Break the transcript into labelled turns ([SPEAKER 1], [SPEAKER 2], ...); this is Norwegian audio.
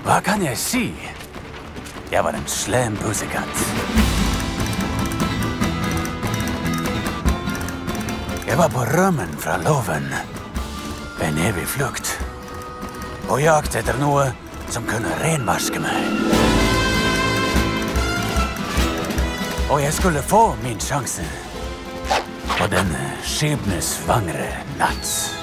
[SPEAKER 1] Hva kan jeg si? Jeg var en slem pussekatt. Jeg var på rømmen fra loven. En evig flukt. På jakt etter noe som kunne renvaske meg. Og jeg skulle få min sjanse på denne skjebnesvangre natt.